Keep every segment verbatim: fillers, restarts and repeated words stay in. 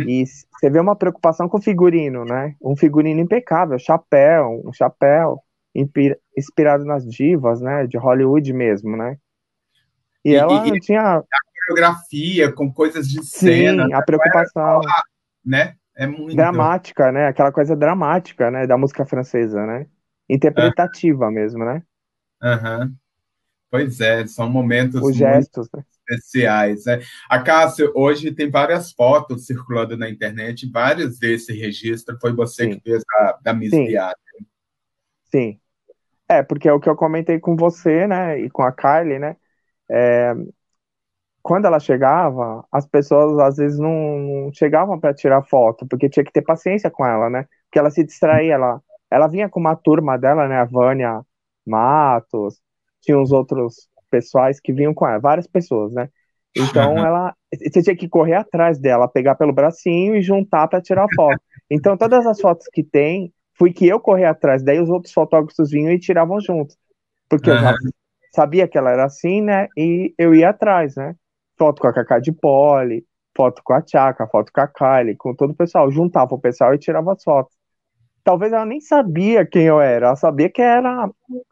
E s- você vê uma preocupação com o figurino, né? Um figurino impecável, chapéu, um chapéu inpi- inspirado nas divas, né? De Hollywood mesmo, né? E E, ela e, não e tinha, coreografia com coisas de cena, sim, a preocupação né? É muito. dramática, né? Aquela coisa dramática, né? Da música francesa, né? Ah, Interpretativa mesmo, né? aham. Pois é, são momentos Os muito gestos, né? especiais, né? A Cássia, hoje tem várias fotos circulando na internet, vários desse registro. Foi você que Sim, fez a, da Miss sim, Biada. sim. É, porque é o que eu comentei com você, né? E com a Kylie, né? Quando ela chegava, as pessoas às vezes não, não chegavam para tirar foto, porque tinha que ter paciência com ela, né? Porque ela se distraía, ela, ela vinha com uma turma dela, né? A Vânia Matos, tinha uns outros pessoais que vinham com ela, várias pessoas, né? Então Aham. ela, você tinha que correr atrás dela, pegar pelo bracinho e juntar para tirar foto. Então todas as fotos que tem, fui que eu corri atrás, daí os outros fotógrafos vinham e tiravam juntos, porque eu já Aham. sabia que ela era assim, né? E eu ia atrás, né? Foto com a Cacá de Poli, foto com a Tchaka, foto com a Kylie, com todo o pessoal. Juntava o pessoal e tirava as fotos. Talvez ela nem sabia quem eu era, ela sabia que era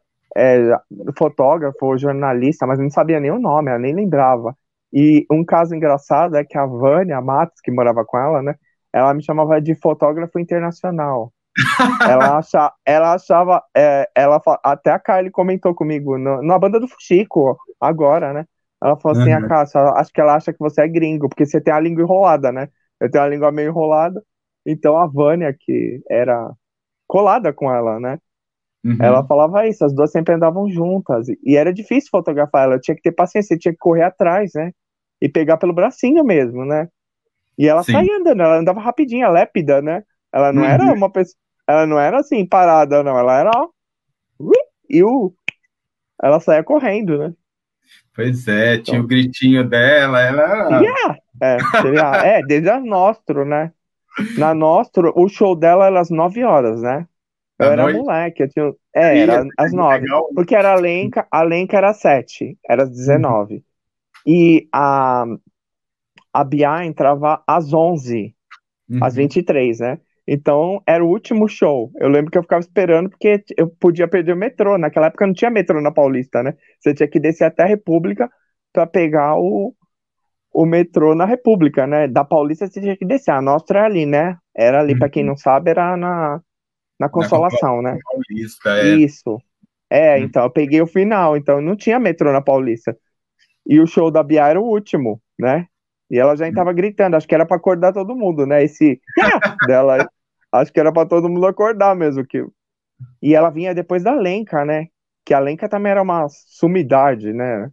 é, fotógrafo ou jornalista, mas não sabia nem o nome, ela nem lembrava. E um caso engraçado é que a Vânia Matos, que morava com ela, né? Ela me chamava de fotógrafo internacional. Ela, acha, ela achava, é, ela, fa- até a Kylie comentou comigo no, na banda do Fuxico, agora, né? Ela falou assim, a Aham. Cássia, acho que ela acha que você é gringo, porque você tem a língua enrolada, né? Eu tenho a língua meio enrolada. Então a Vânia, que era colada com ela, né? Ela Uhum. falava isso, as duas sempre andavam juntas. E, e era difícil fotografar ela, eu tinha que ter paciência, eu tinha que correr atrás, né? E pegar pelo bracinho mesmo, né? E ela Sim. saía andando, ela andava rapidinho, lépida, né? Ela não era Uhum. uma pessoa, ela não era assim, parada, não. Ela era, ó, ui, e o, ela saía correndo, né? Pois é, tinha o Então, gritinho dela, ela yeah! É, seria, é, desde a Nostro, né? Na Nostro, o show dela era às nove horas, né? Eu da era noite. moleque, eu tinha, é, Aí, era às nove, legal. porque era a Lenca, a Lenca era às sete, era às Uhum. dezenove. E a, a Bia entrava às onze. Às Uhum. vinte e três, né? Então era o último show. Eu lembro que eu ficava esperando porque eu podia perder o metrô. Naquela época não tinha metrô na Paulista, né? Você tinha que descer até a República para pegar o, o metrô na República, né? Da Paulista você tinha que descer. A nossa era ali, né? Era ali, para quem Uhum. não sabe, era na, na Na Consolação, Consolação né? Paulista, é. Isso. É, Uhum. então eu peguei o final, então não tinha metrô na Paulista. E o show da Bia era o último, né? E ela já estava gritando, acho que era para acordar todo mundo, né? Esse yeah! Dela, acho que era para todo mundo acordar mesmo. Que... E ela vinha depois da Lenca, né? Que a Lenca também era uma sumidade, né?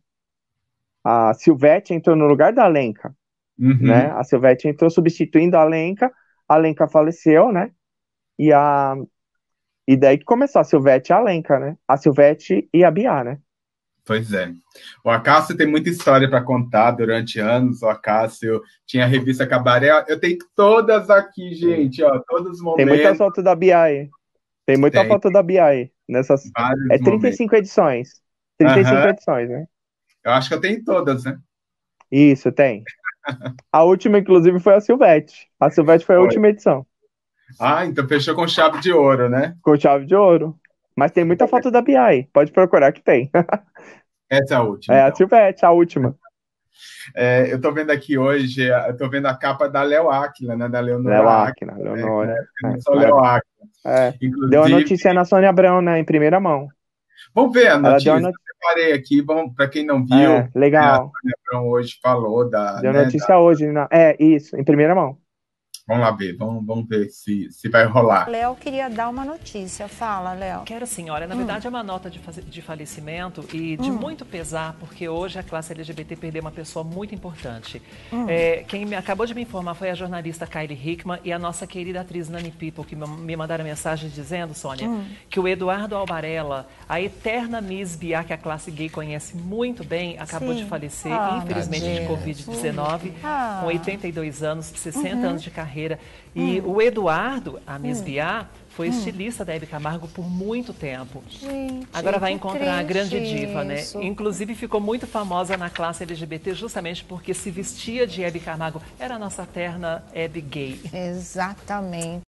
A Silvete entrou no lugar da Lenca, né? Uhum. A Silvete entrou substituindo a Lenca, a Lenca faleceu, né? E, a... e daí que começou a Silvete e a Lenca, né? A Silvete e a Bia, né? Pois é. O Acácio tem muita história para contar durante anos. O Acácio tinha a revista Cabaré. Eu tenho todas aqui, Sim. gente, ó, todos os Tem muitas momentos. fotos da Bia aí. Tem muita Tem foto da Bia aí. Nessas... É vários trinta e momentos. cinco edições. trinta e cinco Aham. edições, né? Eu acho que eu tenho todas, né? Isso, tem. A última, inclusive, foi a Silvete. A Silvete foi a Foi. última edição, Ah, então fechou com chave de ouro, né? com chave de ouro. Mas tem muita foto da Bia aí. Pode procurar que tem. Essa é a última, É a então. Silvete, a última. É, eu estou vendo aqui hoje, eu estou vendo a capa da Léo Áquila, né? Da Léo Leonora Áquila, Aquina, né? Que na Leonora. época É, não só Léo maravilha. Áquila. É. Deu a Inclusive, notícia na Sônia Abrão, né? Em primeira mão. vamos ver a Ela deu a notícia. notícia. Eu separei aqui, vamos, para quem não viu, É, né, a legal. Sônia Abrão hoje falou da, Deu né, da... notícia hoje. Na... É, isso, em primeira mão. Vamos lá ver, vamos, vamos ver se, se vai rolar. Léo queria dar uma notícia. Fala, Léo. Quero sim, olha, na verdade é uma nota de, faze- de falecimento e de muito pesar, porque hoje a classe L G B T perdeu uma pessoa muito importante. É, quem me, acabou de me informar foi a jornalista Kylie Hickman e a nossa querida atriz Nani People, que me, me mandaram mensagem dizendo, Sônia, que o Eduardo Albarella, a eterna Miss Bia, que a classe gay conhece muito bem, acabou de Sim. falecer, Ah, infelizmente, de tadinha. covid dezenove, Ah. com oitenta e dois anos, sessenta anos de carreira. carreira. E hum. o Eduardo, a Miss hum. Biá, foi hum. estilista da Hebe Camargo por muito tempo. Gente, agora vai encontrar a grande diva, isso. né? Inclusive ficou muito famosa na classe L G B T justamente porque se vestia de Hebe Camargo. Era a nossa terna Hebe gay. Exatamente.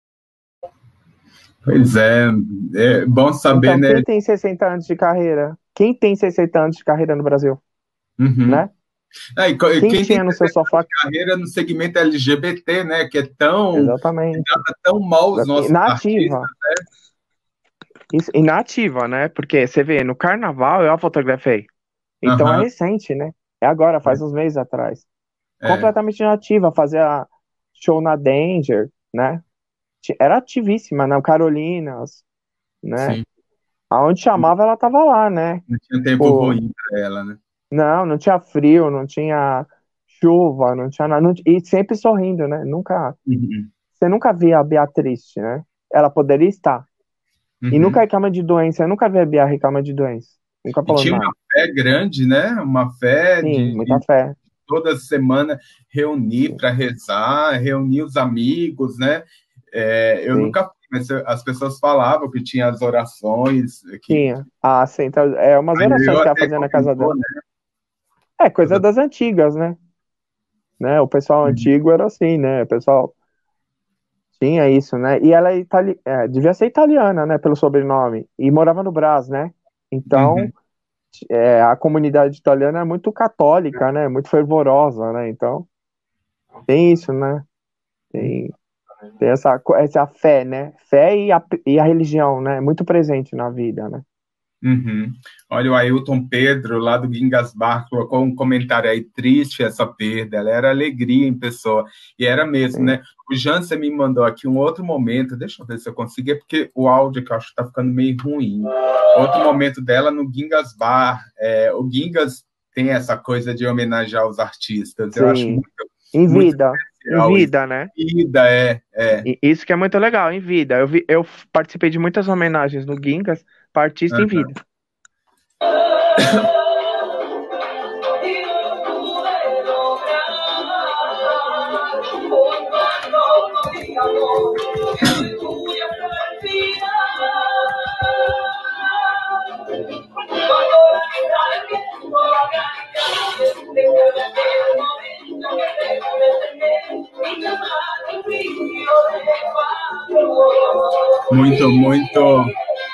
Pois é, é bom saber, então, né? Quem tem sessenta anos de carreira? Quem tem sessenta anos de carreira no Brasil? Uhum. Né? É, e, quem, quem tinha tem no seu sofá carreira no segmento L G B T, né? Que é tão, Exatamente. trata tão mal os nossos na artistas, ativa. né? Isso, e na ativa, né? Porque você vê, no carnaval eu a fotografei. Então Uhum. é recente, né? É agora, faz uns meses atrás. É. Completamente nativa, fazia show na Danger, né? Era ativíssima, na Carolinas, né? Sim. Aonde chamava, ela tava lá, né? Não tinha tempo Pô, ruim pra ela, né? Não, não tinha frio, não tinha chuva, não tinha nada. não- E sempre sorrindo, né? Nunca, Uhum. você nunca via a Bia triste, né? Ela poderia estar. E Uhum. nunca reclama de doença. Eu nunca vi a Bia reclamar de doença. Nunca E falou tinha nada. uma fé grande, né? Uma fé Sim, de, muita de fé. toda semana reunir para rezar, reunir os amigos, né? É, eu Sim. nunca fui, mas as pessoas falavam que tinha as orações. Que... Tinha. Ah, sim. Então, é umas Aí orações eu que ela até fazia na casa comentou, dela. né? É, coisa das antigas, né? né? O pessoal Uhum. antigo era assim, né? O pessoal tinha isso, né? E ela é itali... é, devia ser italiana, né? Pelo sobrenome. E morava no Brás, né? Então, Uhum. é, a comunidade italiana é muito católica, né? Muito fervorosa, né? Então, tem isso, né? Tem, tem essa, co- essa fé, né? Fé e a, e a religião, né? Muito presente na vida, né? Uhum. Olha, o Ailton Pedro, lá do Gingas Bar, colocou um comentário aí, triste essa perda, ela era alegria em pessoa, e era mesmo, Sim. né? O Jansen me mandou aqui um outro momento, deixa eu ver se eu consigo, é porque o áudio que eu acho que tá ficando meio ruim. Outro momento dela no Gingas Bar, é, o Gingas tem essa coisa de homenagear os artistas, eu acho Sim. muito, Em muito vida. Em especial isso. vida, né? Vida, é, é. E isso que é muito legal, em vida. Eu, vi, eu participei de muitas homenagens no Gingas para artista em Uhum. vida. Muito, muito.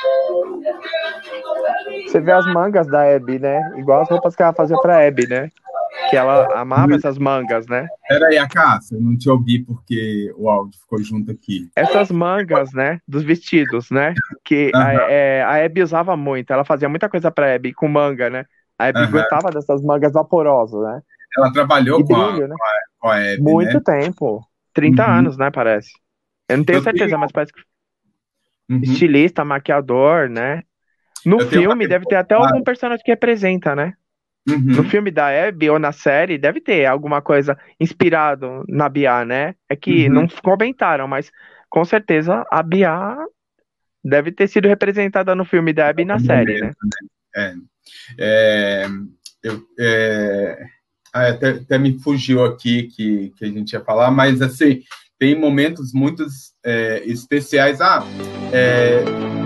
Você vê as mangas da Hebe, né? Igual as roupas que ela fazia pra Hebe, né? Que ela amava essas mangas, né? Peraí, a Cássia, eu não te ouvi porque o áudio ficou junto aqui. Essas mangas, né? Dos vestidos, né? Que a, Aham, é, a Hebe usava muito. Ela fazia muita coisa pra Hebe com manga, né? A Hebe aham. gostava dessas mangas vaporosas, né? Ela E trabalhou com a, brilho, né? com a Hebe, né? Muito tempo. trinta Uhum. anos, né? Parece. Eu não tenho Eu tenho, certeza, mas parece que uhum. estilista, maquiador, né? No Eu tenho uma filme deve ter até reportagem. algum personagem que representa, né? No Uhum. filme da Abby ou na série, deve ter alguma coisa inspirado na Bia, né? É que Uhum. não comentaram, mas com certeza a Bia deve ter sido representada no filme da Abby e na série, né? É. É, eu, é, ah, até, até me fugiu aqui que, que a gente ia falar, mas assim, tem momentos muito é, especiais. Ah, é,